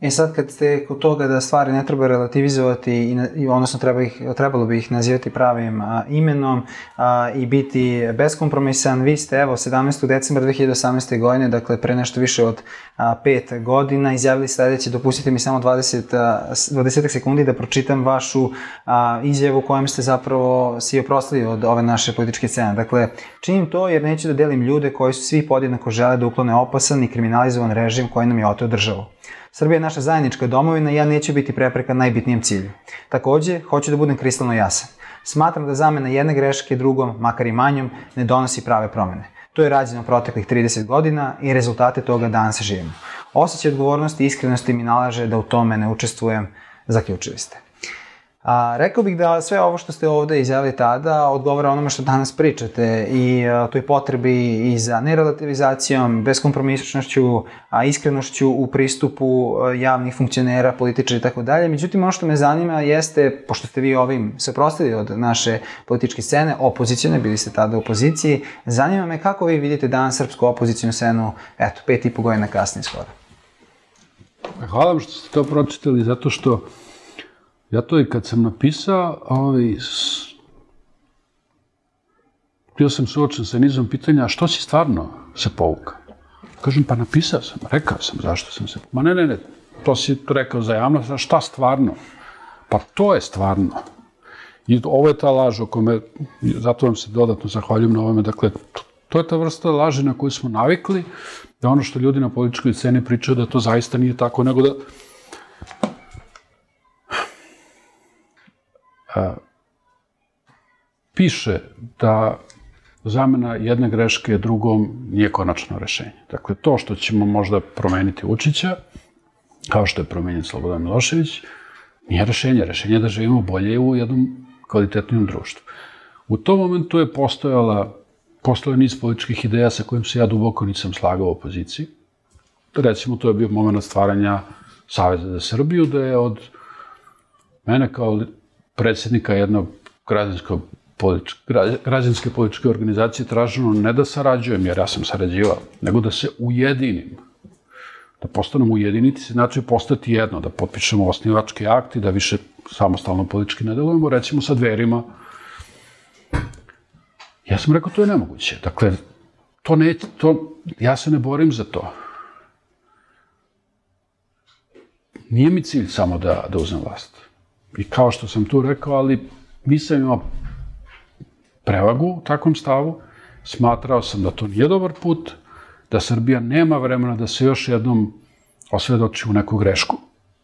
E sad kad ste kod toga da stvari ne treba relativizovati, i, odnosno treba ih, trebalo bi ih nazivati pravim a, imenom a, i biti beskompromisan, vi ste evo sedamnaestog decembra dve hiljade osamnaeste. godine, dakle pre nešto više od a, pet godina, izjavili sledeće, dopustite mi samo dvadeset, dvadeset sekundi da pročitam vašu a, izjavu u kojem ste zapravo si oprostili od ove naše političke scene. Dakle, činim to jer neću da delim ljude koji su svi podjednako žele da uklone opasan i kriminalizovan režim koji nam je oteo državu. Srbija je naša zajednička domovina i ja neću biti prepreka najbitnijem cilju. Takođe, hoću da budem kristalno jasan. Smatram da zamena jedne greške drugom, makar i manjom, ne donosi prave promene. To je rađeno proteklih trideset godina i rezultate toga danas živimo. Osjećaj odgovornosti i iskrenosti mi nalaže da u tome ne učestvujem, zaključili ste. A, rekao bih da sve ovo što ste ovde izjavili tada odgovara onome što danas pričate i a, toj potrebi i za nerelativizacijom, beskompromisnošću, a iskrenošću u pristupu a, javnih funkcionera, političara i tako dalje. Međutim, ono što me zanima jeste, pošto ste vi ovim se oprostili od naše političke scene, opozicione, bili ste tada u opoziciji, zanima me kako vi vidite danas srpsku opozicijnu scenu, eto, pet i po godina kasnije skoro. Hvala vam što ste to pročitali, zato što ja to i kad sam napisao, ovaj, bio sam suočen sa nizom pitanja, a što si stvarno se povukao? Kažem, pa napisao sam, rekao sam zašto sam se povukao. Ma ne, ne, ne, to si rekao za javnost, a šta stvarno? Pa to je stvarno. I ovo je ta laž o kome, zato vam se dodatno zahvaljujem na ovome, dakle, to je ta vrsta laži na koju smo navikli, da ono što ljudi na političkoj sceni pričaju da to zaista nije tako, nego da A, piše da zamena jedne greške drugom nije konačno rešenje. Dakle, to što ćemo možda promeniti Vučića, kao što je promenjen Slobodan Milošević, nije rešenje. Rešenje je da živimo bolje u jednom kvalitetnijem društvu. U tom momentu je postojala, postojao niz političkih ideja sa kojim se ja duboko nisam slagao u opoziciji. Recimo, to je bio moment stvaranja Saveza za Srbiju, da je od mene kao predsjednika jednog građanske političke organizacije traženo ne da sarađujem, jer ja sam sarađivao, nego da se ujedinim. Da postanemo ujediniti se, znači postati jedno, da potpišemo osnivački akt i da više samostalno politički ne delujemo, recimo sa Dverima. Ja sam rekao, to je nemoguće. Dakle, to ne, to, ja se ne borim za to. Nije mi cilj samo da, da uzmem vlast. I kao što sam tu rekao, ali nisam imao prevagu u takvom stavu, smatrao sam da to nije dobar put, da Srbija nema vremena da se još jednom osvedoči u neku grešku.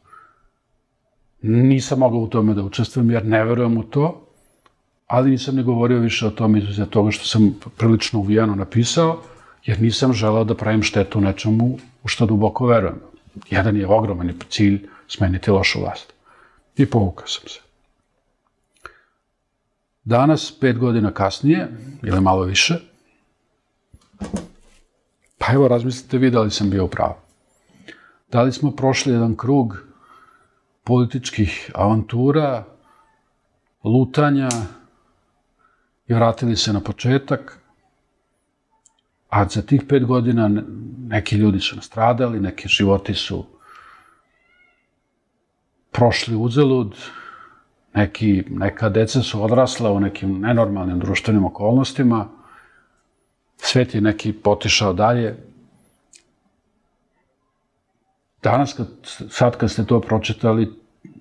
Nisam mogao u tome da učestvujem jer ne verujem u to, ali nisam ne govorio više o tome izuzet toga što sam prilično uvijano napisao, jer nisam želeo da pravim štetu nečemu u što duboko verujem. Jedan je ogroman cilj smeniti lošu vlast. I povukao sam se. Danas, pet godina kasnije, ili malo više, pa evo, razmislite vi da li sam bio u pravu. Da li smo prošli jedan krug političkih avantura, lutanja i vratili se na početak, a za tih pet godina neki ljudi su nastradali, neki životi su prošli uzalud, neki, neka deca su odrasla u nekim nenormalnim društvenim okolnostima, svet je neki potišao dalje. Danas, kad, sad kad ste to pročitali,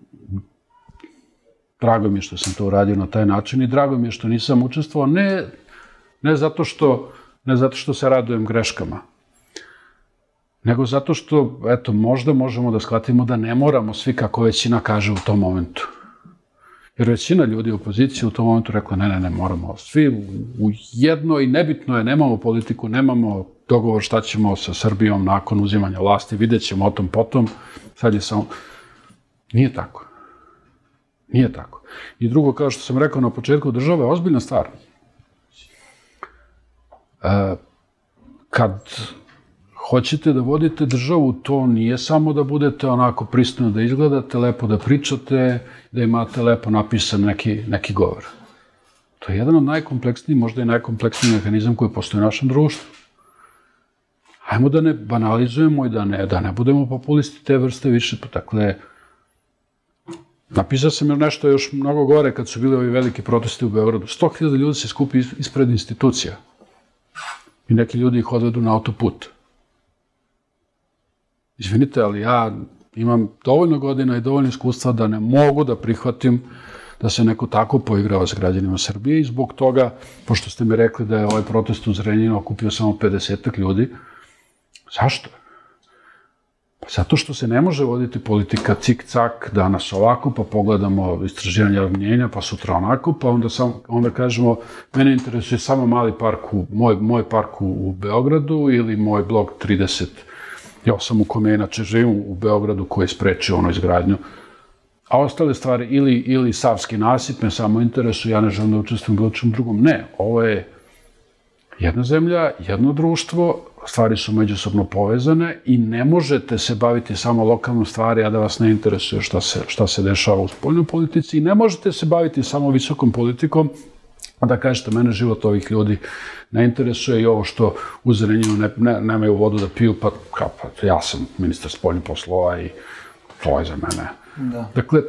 drago mi je što sam to uradio na taj način i drago mi je što nisam učestvovao, ne, ne, zato što, ne zato što se radujem greškama, nego zato što, eto, možda možemo da shvatimo da ne moramo svi kako većina kaže u tom momentu. Jer većina ljudi u opoziciji u tom momentu rekla, ne, ne, ne, moramo svi u jedno i nebitno je, nemamo politiku, nemamo dogovor šta ćemo sa Srbijom nakon uzimanja vlasti, vidjet ćemo o tom potom, sad je samo... Nije tako. Nije tako. I drugo, kao što sam rekao na početku, država je ozbiljna stvar. E, kad hoćete da vodite državu, to nije samo da budete onako pristojno da izgledate, lepo da pričate, da imate lepo napisan neki, neki govor. To je jedan od najkompleksnijih, možda i najkompleksniji mehanizam koji postoji u našem društvu. A Ajmo da ne banalizujemo i da ne, da ne budemo populisti te vrste više. Dakle, napisao sam još nešto još mnogo gore kad su bili ovi veliki protesti u Beogradu. sto hiljada ljudi se skupi ispred institucija i neki ljudi ih odvedu na autoput. Izvinite, ali ja imam dovoljno godina i dovoljno iskustva da ne mogu da prihvatim da se neko tako poigrava s građanima Srbije i zbog toga, pošto ste mi rekli da je ovaj protest u Zrenjaninu okupio samo pedesetak ljudi, zašto? Pa zato što se ne može voditi politika cik-cak, danas ovako, pa pogledamo istraživanje mnjenja, pa sutra onako, pa onda, sam, onda kažemo, mene interesuje samo mali park, u, moj, moj park u, u Beogradu ili moj blok trideset osam u kome inače živim u Beogradu koji je sprečio ono izgradnju. A ostale stvari, ili, ili Savski nasip, me samo interesuje, ja ne želim da učestvujem u bilo čemu drugom. Ne, ovo je jedna zemlja, jedno društvo, stvari su međusobno povezane i ne možete se baviti samo lokalnom stvari, a da vas ne interesuje šta se, šta se dešava u spoljnoj politici i ne možete se baviti samo visokom politikom, a da kažete, mene život ovih ljudi ne interesuje i ovo što u Zrenjaninu ne, ne, nemaju vodu da piju, pa, kao, pa ja sam ministar spoljnih poslova i to je za mene. Da. Dakle,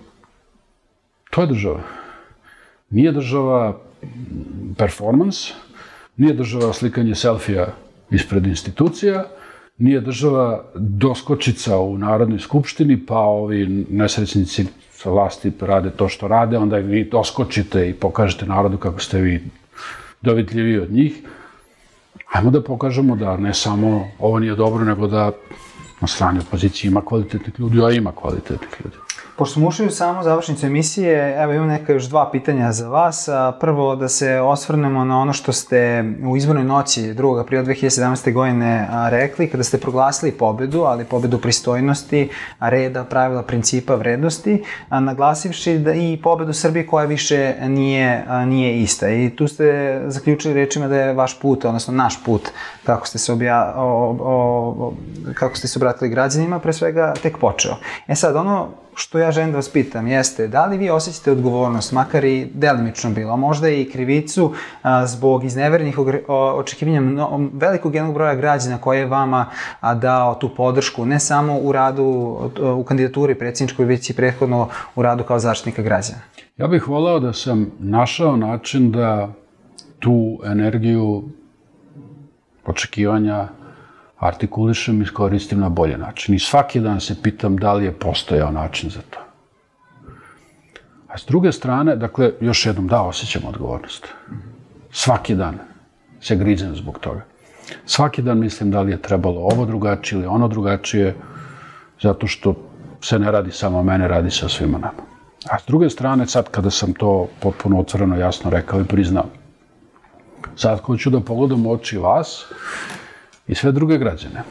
to je država. Nije država performance, nije država slikanje selfija ispred institucija, nije država doskočica u Narodnoj skupštini, pa ovi nesrećnici sa vlasti rade to što rade, onda vi doskočite i pokažete narodu kako ste vi dovidljiviji od njih. Ajmo da pokažemo da ne samo ovo nije dobro, nego da na strani opozicije ima kvalitetnih ljudi, a ima kvalitetnih ljudi. Pošto smo ušli u samu završnicu emisije, evo imam neka još dva pitanja za vas. Prvo, da se osvrnemo na ono što ste u izbornoj noći drugog aprila dve hiljade sedamnaeste. godine rekli, kada ste proglasili pobedu, ali pobedu pristojnosti, reda, pravila, principa, vrednosti, naglasivši da i pobedu Srbije koja više nije, nije ista. I tu ste zaključili rečima da je vaš put, odnosno naš put, kako ste se, obja, o, o, kako ste se obratili građanima, pre svega tek počeo. E sad, ono što ja želim da vas pitam jeste, da li vi osjećate odgovornost, makar i delimično bilo, a možda i krivicu a, zbog izneverenih očekivanja mno, velikog jednog broja građana koji je vama a, dao tu podršku, ne samo u radu, u kandidaturi predsjedničkoj, već i prethodno u radu kao zaštitnika građana? Ja bih voleo da sam našao način da tu energiju očekivanja artikulišem i iskoristim na bolje način. I svaki dan se pitam da li je postojao način za to. A s druge strane, dakle, još jednom, da, osjećam odgovornost. Svaki dan se griđem zbog toga. Svaki dan mislim da li je trebalo ovo drugačije ili ono drugačije, zato što se ne radi samo o mene, radi se o svima nama. A s druge strane, sad kada sam to potpuno otvoreno jasno rekao i priznao, sad hoću da pogledam u oči vas i sve druge građane.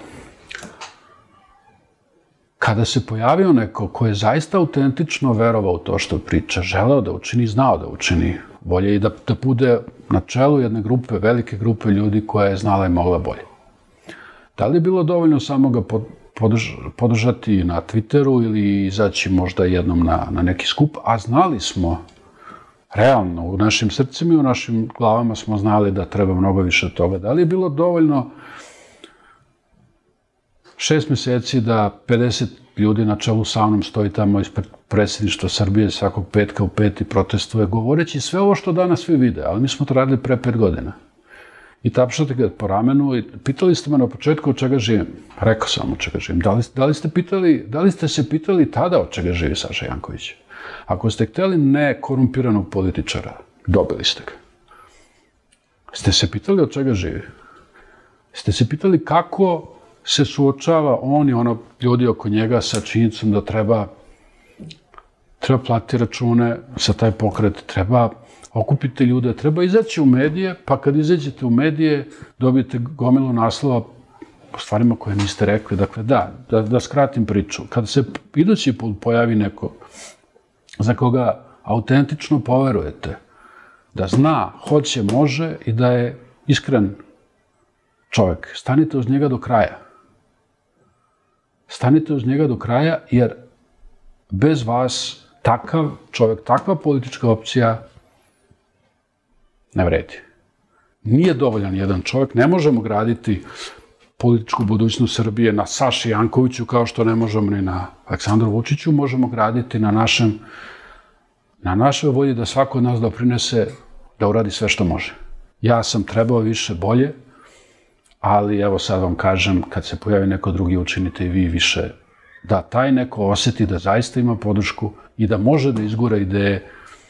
Kada se pojavio neko ko je zaista autentično verovao u to što priča, želeo da učini, znao da učini bolje i da, da bude na čelu jedne grupe, velike grupe ljudi koja je znala i mogla bolje. Da li je bilo dovoljno samo ga podrž, podržati na Twitteru ili izaći možda jednom na, na neki skup, a znali smo, realno, u našim srcima i u našim glavama smo znali da treba mnogo više od toga. Da li je bilo dovoljno šest meseci da pedeset ljudi na čelu sa mnom stoji tamo ispred predsjedništva Srbije svakog petka u pet i protestuje, govoreći sve ovo što danas svi vide, ali mi smo to radili pre pet godina. I tapšate ga po ramenu i pitali ste me na početku od čega živim. Rekao sam od čega živim. Da li, da li, ste pitali, da li ste se pitali tada od čega živi Saša Janković? Ako ste hteli nekorumpiranog političara, dobili ste ga. Ste se pitali od čega živi? Ste se pitali kako se suočava on i ono ljudi oko njega sa činjenicom da treba treba platiti račune za taj pokret, treba okupiti ljude, treba izaći u medije, pa kad izađete u medije dobijete gomilu naslova o stvarima koje niste rekli. Dakle, da, da, da skratim priču. Kada se idući put pojavi neko za koga autentično poverujete, da zna, hoće, može i da je iskren čovjek, stanite uz njega do kraja. Stanite uz njega do kraja, jer bez vas takav čovjek, takva politička opcija ne vredi. Nije dovoljan jedan čovjek, ne možemo graditi političku budućnost Srbije na Saši Jankoviću, kao što ne možemo ni na Aleksandru Vučiću, možemo graditi na našem, na našoj volji da svako od nas doprinese da uradi sve što može. Ja sam trebao više bolje, ali evo sad vam kažem, kad se pojavi neko drugi, učinite i vi više, da taj neko osjeti da zaista ima podršku i da može da izgura ideje,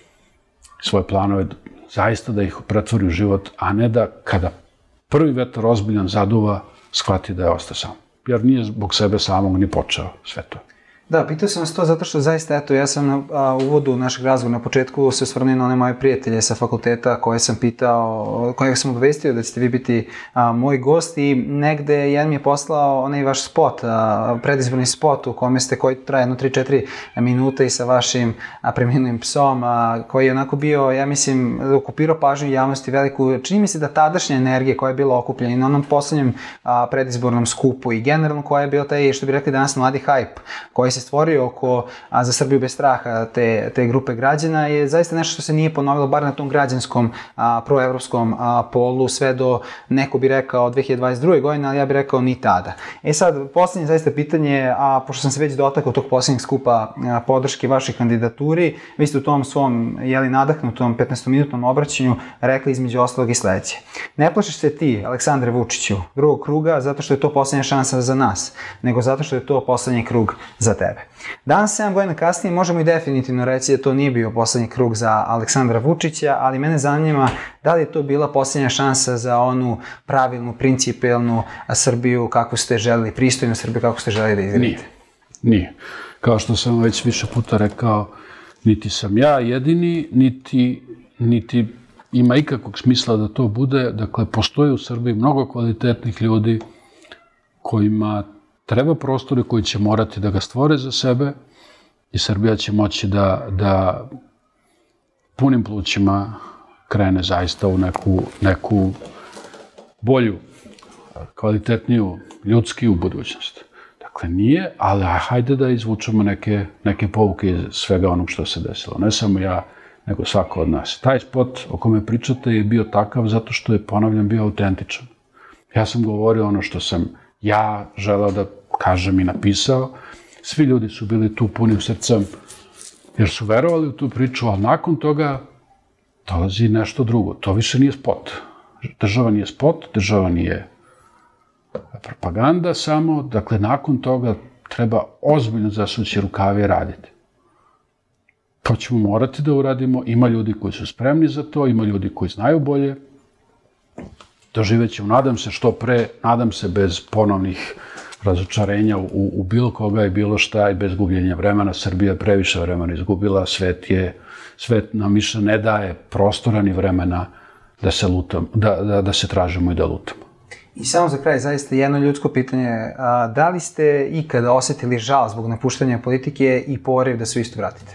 svoje planove, zaista da ih pretvori u život, a ne da kada prvi vetar ozbiljan zaduva, shvati da je ostao sam. Jer nije zbog sebe samog ni počeo sve to. Da, pitao sam vas to zato što zaista, eto, ja sam na a, uvodu našeg razgovora na početku se osvrnuo na one moje prijatelje sa fakulteta koje sam pitao, kojeg sam obavestio da ćete vi biti a, moj gost i negde jedan mi je poslao onaj vaš spot, a, predizborni spot u kome ste, koji traje jedno tri četiri minuta i sa vašim a, preminulim psom, a, koji je onako bio, ja mislim, okupirao pažnju javnosti veliku. Čini mi se da tadašnja energija koja je bila okupljena i na onom poslednjem a, predizbornom skupu i generalno koja je bio taj, što bi rekli danas, mladi hype, koji se stvorio oko a, za Srbiju bez straha te, te grupe građana je zaista nešto što se nije ponovilo bar na tom građanskom a, proevropskom a, polu sve do, neko bi rekao, dve hiljade dvadeset druge godine, ali ja bih rekao ni tada. E sad, poslednje zaista pitanje, a pošto sam se već dotakao tog poslednjeg skupa a, podrške vašoj kandidaturi, vi ste u tom svom, jeli, nadahnutom petnaestominutnom obraćanju rekli između ostalog i sledeće. Ne plašiš se ti, Aleksandre Vučiću, drugog kruga zato što je to poslednja šansa za nas, nego zato što je to poslednji krug za tebe. Danas, sedam godina kasnije, možemo i definitivno reći da to nije bio poslednji krug za Aleksandra Vučića, ali mene zanima da li je to bila poslednja šansa za onu pravilnu, principijelnu Srbiju kako ste želeli, pristojnu Srbiju kako ste želeli da izgradite? Nije. Nije. Kao što sam već više puta rekao, niti sam ja jedini, niti, niti ima ikakvog smisla da to bude. Dakle, postoji u Srbiji mnogo kvalitetnih ljudi kojima treba prostore koji će morati da ga stvore za sebe i Srbija će moći da, da punim plućima krene zaista u neku, neku bolju, kvalitetniju, ljudskiju budućnost. Dakle, nije, ali hajde da izvučemo neke, neke pouke iz svega onog što se desilo. Ne samo ja, nego svako od nas. Taj spot o kome pričate je bio takav zato što je, ponavljam, bio autentičan. Ja sam govorio ono što sam ja želeo da kažem i napisao. Svi ljudi su bili tu punim srcem jer su verovali u tu priču, ali nakon toga dolazi nešto drugo. To više nije spot. Država nije spot, država nije propaganda samo. Dakle, nakon toga treba ozbiljno zasući rukave i raditi. To ćemo morati da uradimo. Ima ljudi koji su spremni za to, ima ljudi koji znaju bolje. Doživet ćemo, nadam se što pre, nadam se bez ponovnih razočarenja u, u bilo koga i bilo šta i bez gubljenja vremena. Srbija previše vremena izgubila, svet je, svet nam više ne daje prostora ni vremena da se lutam, da, da, da se tražimo i da lutamo. I samo za kraj, zaista jedno ljudsko pitanje, a, da li ste ikada osetili žal zbog napuštanja politike i poriv da se isto vratite?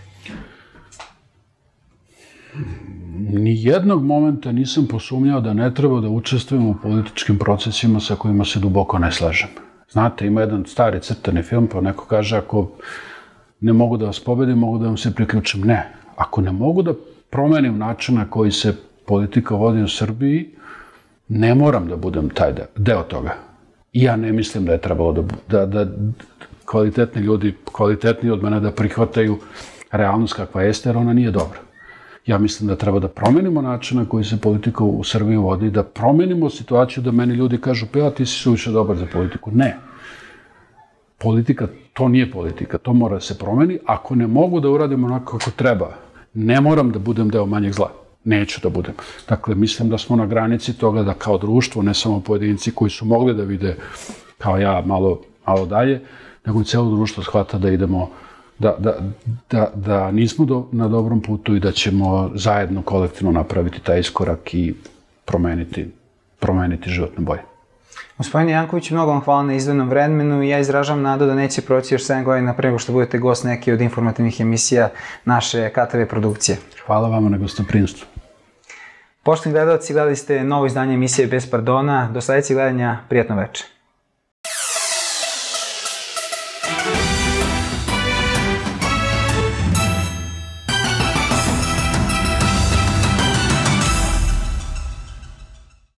Nijednog momenta nisam posumnjao da ne treba da učestvujem u političkim procesima sa kojima se duboko ne slažem. Znate, ima jedan stari crtani film, pa neko kaže, ako ne mogu da vas pobedim, mogu da vam se priključim. Ne. Ako ne mogu da promenim način na koji se politika vodi u Srbiji, ne moram da budem taj deo toga. I ja ne mislim da je trebalo da, da, da kvalitetni ljudi, kvalitetniji od mene, da prihvataju realnost kakva jeste, jer ona nije dobra. Ja mislim da treba da promenimo način na koji se politika u Srbiji vodi, da promenimo situaciju da meni ljudi kažu, pa ja, ti si suviše dobar za politiku. Ne. Politika, to nije politika, to mora da se promeni. Ako ne mogu da uradimo onako kako treba, ne moram da budem deo manjeg zla. Neću da budem. Dakle, mislim da smo na granici toga da kao društvo, ne samo pojedinci koji su mogli da vide kao ja malo, malo dalje, nego i celo društvo shvata da idemo Da, da, da, da nismo do, na dobrom putu i da ćemo zajedno kolektivno napraviti taj iskorak i promeniti, promeniti život na bolje. Gospodine Janković, mnogo vam hvala na izdvojenom vremenu i ja izražavam nadu da neće proći još sedam godina pre nego što budete gost neke od informativnih emisija naše K T V produkcije. Hvala vama na gostoprimstvu. Poštovani gledalci, gledali ste novo izdanje emisije Bez pardona. Do sledećeg gledanja, prijatno večer.